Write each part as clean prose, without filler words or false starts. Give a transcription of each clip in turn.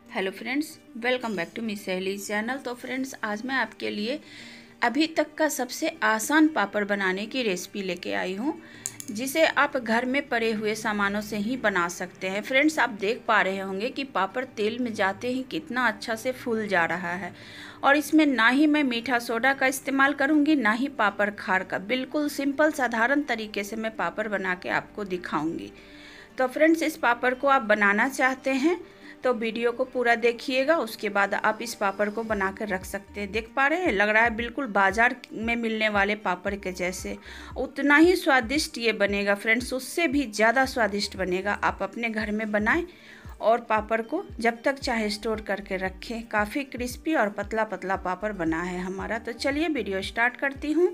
Hello friends, welcome back to miss Saheli channel. तो friends, आज मैं आपके लिए अभी तक का सबसे आसान पापड़ बनाने की रेसिपी लेके आई हूँ, जिसे आप घर में पड़े हुए सामानों से ही बना सकते हैं। फ्रेंड्स, आप देख पा रहे होंगे कि पापड़ तेल में जाते ही कितना अच्छा से फूल जा रहा है। और इसमें ना ही मैं मीठा सोडा का इस्तेमाल करूँगी, ना ही पापड़ खार का। बिल्कुल सिंपल साधारण तरीके से मैं पापड़ बना के आपको दिखाऊँगी। तो फ्रेंड्स, इस पापड़ को आप बनाना चाहते हैं तो वीडियो को पूरा देखिएगा, उसके बाद आप इस पापड़ को बना कर रख सकते हैं। देख पा रहे हैं, लग रहा है बिल्कुल बाजार में मिलने वाले पापड़ के जैसे। उतना ही स्वादिष्ट ये बनेगा फ्रेंड्स, उससे भी ज़्यादा स्वादिष्ट बनेगा। आप अपने घर में बनाएं और पापड़ को जब तक चाहे स्टोर करके रखें। काफ़ी क्रिस्पी और पतला पतला पापड़ बना है हमारा। तो चलिए वीडियो स्टार्ट करती हूँ।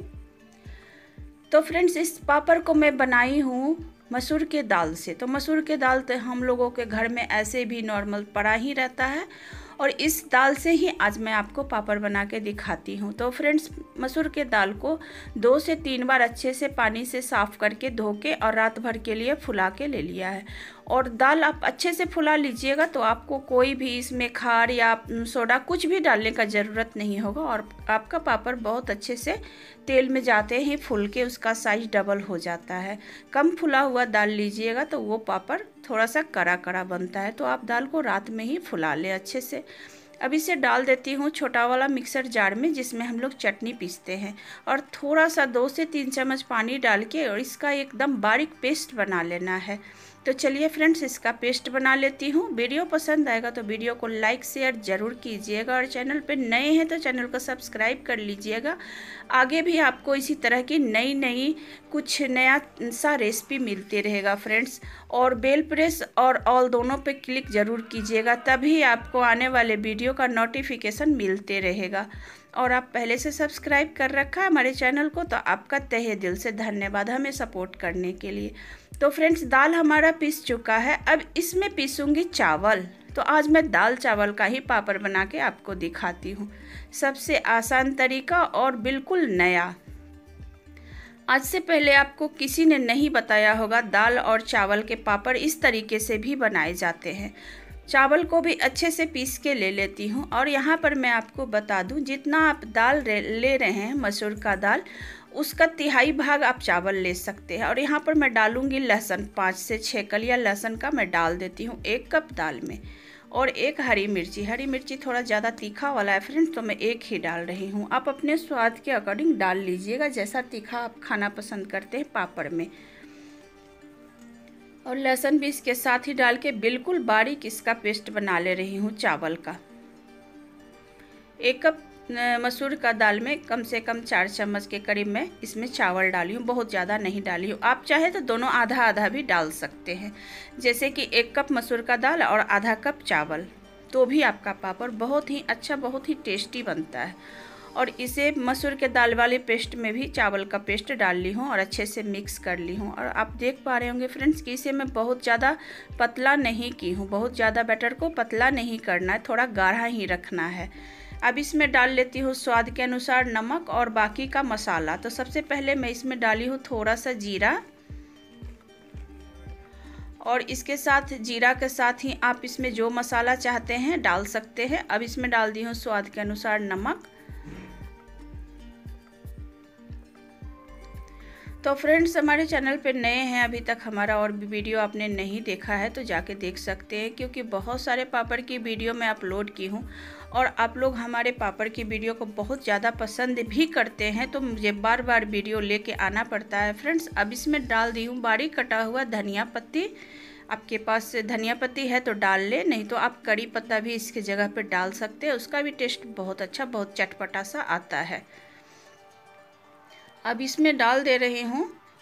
तो फ्रेंड्स, इस पापड़ को मैं बनाई हूँ मसूर के दाल से। तो मसूर के दाल तो हम लोगों के घर में ऐसे भी नॉर्मल पड़ा ही रहता है, और इस दाल से ही आज मैं आपको पापड़ बना के दिखाती हूँ। तो फ्रेंड्स, मसूर के दाल को 2 से 3 बार अच्छे से पानी से साफ़ करके धो के और रात भर के लिए फुला के ले लिया है। और दाल आप अच्छे से फुला लीजिएगा तो आपको कोई भी इसमें खार या सोडा कुछ भी डालने का ज़रूरत नहीं होगा, और आपका पापड़ बहुत अच्छे से तेल में जाते ही फूल के उसका साइज डबल हो जाता है। कम फुला हुआ दाल लीजिएगा तो वो पापड़ थोड़ा सा कड़ा कड़ा बनता है। तो आप दाल को रात में ही फुला लें अच्छे से। अब इसे डाल देती हूँ छोटा वाला मिक्सर जार में, जिसमें हम लोग चटनी पीसते हैं, और थोड़ा सा 2 से 3 चम्मच पानी डाल के और इसका एकदम बारीक पेस्ट बना लेना है। तो चलिए फ्रेंड्स, इसका पेस्ट बना लेती हूँ। वीडियो पसंद आएगा तो वीडियो को लाइक शेयर ज़रूर कीजिएगा, और चैनल पे नए हैं तो चैनल को सब्सक्राइब कर लीजिएगा। आगे भी आपको इसी तरह की नई नई कुछ नया सा रेसिपी मिलती रहेगा फ्रेंड्स। और बेल प्रेस और ऑल दोनों पे क्लिक ज़रूर कीजिएगा, तभी आपको आने वाले वीडियो का नोटिफिकेशन मिलते रहेगा। और आप पहले से सब्सक्राइब कर रखा है हमारे चैनल को तो आपका तहे दिल से धन्यवाद हमें सपोर्ट करने के लिए। तो फ्रेंड्स, दाल हमारा पीस चुका है। अब इसमें पीसूंगी चावल। तो आज मैं दाल चावल का ही पापड़ बना के आपको दिखाती हूँ। सबसे आसान तरीका और बिल्कुल नया। आज से पहले आपको किसी ने नहीं बताया होगा दाल और चावल के पापड़ इस तरीके से भी बनाए जाते हैं। चावल को भी अच्छे से पीस के ले लेती हूँ, और यहाँ पर मैं आपको बता दूँ, जितना आप दाल ले रहे हैं मसूर का दाल, उसका तिहाई भाग आप चावल ले सकते हैं। और यहाँ पर मैं डालूँगी लहसुन, 5 से 6 कलियाँ लहसुन का मैं डाल देती हूँ 1 कप दाल में। और 1 हरी मिर्ची थोड़ा ज़्यादा तीखा वाला है फ्रेंड्स, तो मैं 1 ही डाल रही हूँ। आप अपने स्वाद के अकॉर्डिंग डाल लीजिएगा, जैसा तीखा आप खाना पसंद करते हैं पापड़ में। और लहसुन भी इसके साथ ही डाल के बिल्कुल बारीक इसका पेस्ट बना ले रही हूँ चावल का। 1 कप मसूर का दाल में कम से कम 4 चम्मच के करीब मैं इसमें चावल डाली हूँ, बहुत ज़्यादा नहीं डाली हूँ। आप चाहे तो दोनों आधा आधा भी डाल सकते हैं, जैसे कि 1 कप मसूर का दाल और आधा कप चावल, तो भी आपका पापड़ बहुत ही अच्छा, बहुत ही टेस्टी बनता है। और इसे मसूर के दाल वाले पेस्ट में भी चावल का पेस्ट डाल ली हूँ और अच्छे से मिक्स कर ली हूँ। और आप देख पा रहे होंगे फ्रेंड्स कि इसे मैं बहुत ज़्यादा पतला नहीं की हूँ, बहुत ज़्यादा बैटर को पतला नहीं करना है, थोड़ा गाढ़ा ही रखना है। अब इसमें डाल लेती हूँ स्वाद के अनुसार नमक और बाकी का मसाला। तो सबसे पहले मैं इसमें डाली हूँ थोड़ा सा जीरा, और इसके साथ जीरा के साथ ही आप इसमें जो मसाला चाहते हैं डाल सकते हैं। अब इसमें डाल दी हूँ स्वाद के अनुसार नमक। तो फ्रेंड्स, हमारे चैनल पे नए हैं, अभी तक हमारा और भी वीडियो आपने नहीं देखा है तो जाके देख सकते हैं, क्योंकि बहुत सारे पापड़ की वीडियो मैं अपलोड की हूँ, और आप लोग हमारे पापड़ की वीडियो को बहुत ज़्यादा पसंद भी करते हैं, तो मुझे बार बार वीडियो लेके आना पड़ता है फ्रेंड्स। अब इसमें डाल दी हूँ बारीक कटा हुआ धनिया पत्ती। आपके पास धनिया पत्ती है तो डाल ले, नहीं तो आप कड़ी पत्ता भी इसकी जगह पर डाल सकते हैं, उसका भी टेस्ट बहुत अच्छा, बहुत चटपटा सा आता है। अब इसमें डाल दे रही हूँ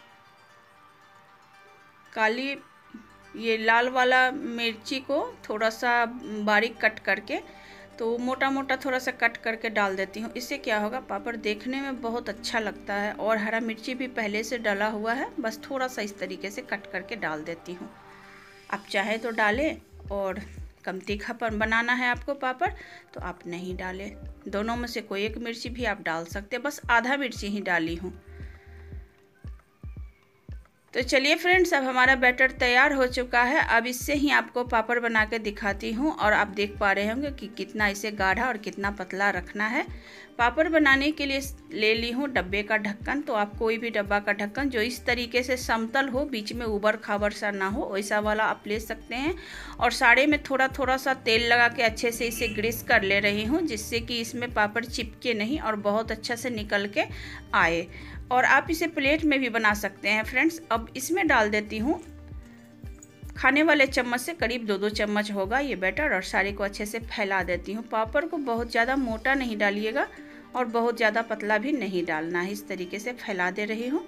काली, ये लाल वाला मिर्ची को थोड़ा सा बारीक कट करके, तो मोटा मोटा थोड़ा सा कट करके डाल देती हूँ। इससे क्या होगा, पापड़ देखने में बहुत अच्छा लगता है। और हरा मिर्ची भी पहले से डाला हुआ है, बस थोड़ा सा इस तरीके से कट करके डाल देती हूँ। आप चाहे तो डालें, और कम तीखापन बनाना है आपको पापड़ तो आप नहीं डालें, दोनों में से कोई एक मिर्ची भी आप डाल सकते हैं। बस आधा मिर्ची ही डाली हूँ। तो चलिए फ्रेंड्स, अब हमारा बैटर तैयार हो चुका है। अब इससे ही आपको पापड़ बना के दिखाती हूँ और आप देख पा रहे होंगे कि कितना इसे गाढ़ा और कितना पतला रखना है। पापड़ बनाने के लिए ले ली हूँ डब्बे का ढक्कन। तो आप कोई भी डब्बा का ढक्कन जो इस तरीके से समतल हो, बीच में उबड़ खाबड़ सा ना हो, वैसा वाला आप ले सकते हैं। और साड़े में थोड़ा थोड़ा सा तेल लगा के अच्छे से इसे ग्रीस कर ले रही हूँ, जिससे कि इसमें पापड़ चिपके नहीं और बहुत अच्छा से निकल के आए। और आप इसे प्लेट में भी बना सकते हैं फ्रेंड्स। अब इसमें डाल देती हूँ खाने वाले चम्मच से करीब 2-2 चम्मच होगा ये बैटर, और सारे को अच्छे से फैला देती हूँ। पापड़ को बहुत ज़्यादा मोटा नहीं डालिएगा और बहुत ज़्यादा पतला भी नहीं डालना है। इस तरीके से फैला दे रही हूँ।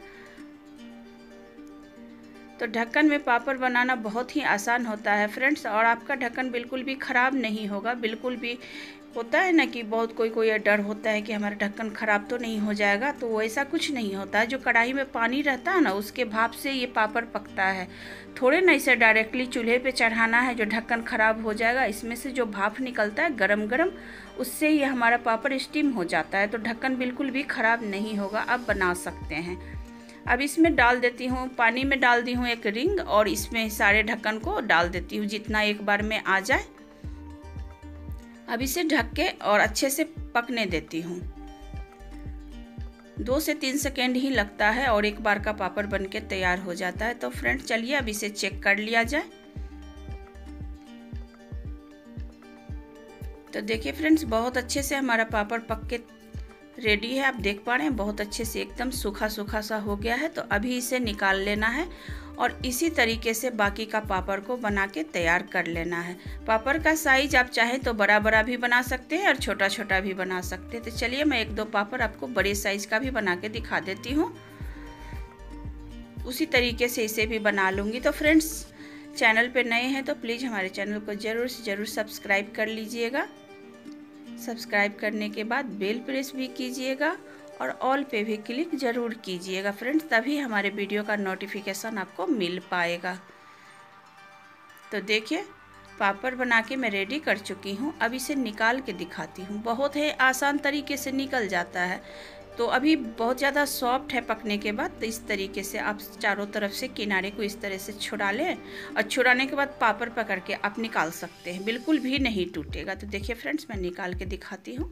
तो ढक्कन में पापड़ बनाना बहुत ही आसान होता है फ्रेंड्स, और आपका ढक्कन बिल्कुल भी ख़राब नहीं होगा। बिल्कुल भी होता है ना कि बहुत कोई डर होता है कि हमारा ढक्कन ख़राब तो नहीं हो जाएगा, तो वैसा कुछ नहीं होता है। जो कढ़ाई में पानी रहता है ना, उसके भाप से ये पापड़ पकता है। थोड़े ना इसे डायरेक्टली चूल्हे पे चढ़ाना है जो ढक्कन ख़राब हो जाएगा। इसमें से जो भाप निकलता है गरम गरम, उससे ये हमारा पापड़ स्टीम हो जाता है। तो ढक्कन बिल्कुल भी ख़राब नहीं होगा, आप बना सकते हैं। अब इसमें डाल देती हूँ, पानी में डाल दी हूँ एक रिंग, और इसमें सारे ढक्कन को डाल देती हूँ जितना एक बार में आ जाए। अब इसे ढक के और अच्छे से पकने देती हूँ। 2 से 3 सेकेंड ही लगता है और एक बार का पापड़ बनके तैयार हो जाता है। तो फ्रेंड्स चलिए अब इसे चेक कर लिया जाए। तो देखिए फ्रेंड्स, बहुत अच्छे से हमारा पापड़ पक के रेडी है। आप देख पा रहे हैं बहुत अच्छे से एकदम सूखा सूखा सा हो गया है। तो अभी इसे निकाल लेना है और इसी तरीके से बाकी का पापड़ को बना के तैयार कर लेना है। पापड़ का साइज आप चाहें तो बड़ा बड़ा भी बना सकते हैं और छोटा छोटा भी बना सकते हैं। तो चलिए मैं 1-2 पापड़ आपको बड़े साइज का भी बना के दिखा देती हूँ। उसी तरीके से इसे भी बना लूँगी। तो फ्रेंड्स, चैनल पे नए हैं तो प्लीज़ हमारे चैनल को ज़रूर से ज़रूर सब्सक्राइब कर लीजिएगा। सब्सक्राइब करने के बाद बेल प्रेस भी कीजिएगा और ऑल पे भी क्लिक ज़रूर कीजिएगा फ्रेंड्स, तभी हमारे वीडियो का नोटिफिकेशन आपको मिल पाएगा। तो देखिए, पापड़ बना के मैं रेडी कर चुकी हूँ। अब इसे निकाल के दिखाती हूँ। बहुत ही आसान तरीके से निकल जाता है। तो अभी बहुत ज़्यादा सॉफ्ट है पकने के बाद। तो इस तरीके से आप चारों तरफ से किनारे को इस तरह से छुड़ा लें, और छुड़ाने के बाद पापड़ पकड़ के आप निकाल सकते हैं, बिल्कुल भी नहीं टूटेगा। तो देखिए फ्रेंड्स, मैं निकाल के दिखाती हूँ।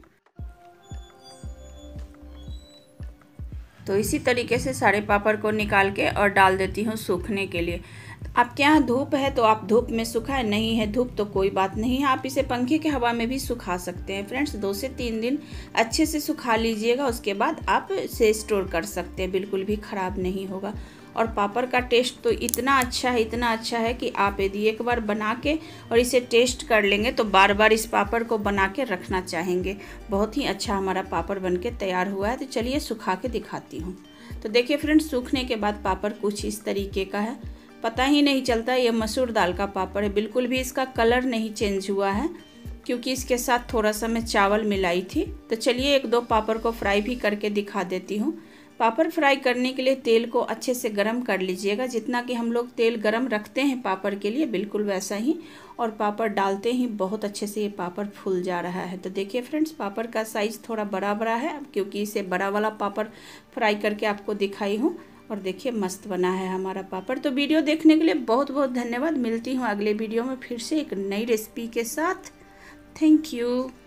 तो इसी तरीके से सारे पापड़ को निकाल के और डाल देती हूँ सूखने के लिए। आपके यहाँ धूप है तो आप धूप में सुखाएं, नहीं है धूप तो कोई बात नहीं है, आप इसे पंखे के हवा में भी सुखा सकते हैं फ्रेंड्स। 2 से 3 दिन अच्छे से सुखा लीजिएगा, उसके बाद आप इसे स्टोर कर सकते हैं, बिल्कुल भी ख़राब नहीं होगा। और पापड़ का टेस्ट तो इतना अच्छा है कि आप यदि एक बार बना के और इसे टेस्ट कर लेंगे तो बार बार इस पापड़ को बना के रखना चाहेंगे। बहुत ही अच्छा हमारा पापड़ बन के तैयार हुआ है। तो चलिए सुखा के दिखाती हूँ। तो देखिए फ्रेंड्स, सूखने के बाद पापड़ कुछ इस तरीके का है। पता ही नहीं चलता ये मसूर दाल का पापड़ है। बिल्कुल भी इसका कलर नहीं चेंज हुआ है, क्योंकि इसके साथ थोड़ा सा मैं चावल मिलाई थी। तो चलिए 1-2 पापड़ को फ्राई भी करके दिखा देती हूँ। पापड़ फ्राई करने के लिए तेल को अच्छे से गरम कर लीजिएगा, जितना कि हम लोग तेल गरम रखते हैं पापड़ के लिए, बिल्कुल वैसा ही। और पापड़ डालते ही बहुत अच्छे से ये पापड़ फूल जा रहा है। तो देखिए फ्रेंड्स, पापड़ का साइज़ थोड़ा बड़ा है, क्योंकि इसे बड़ा वाला पापड़ फ्राई करके आपको दिखाई हूँ। और देखिए मस्त बना है हमारा पापड़। तो वीडियो देखने के लिए बहुत बहुत धन्यवाद। मिलती हूँ अगले वीडियो में फिर से एक नई रेसिपी के साथ। Thank you.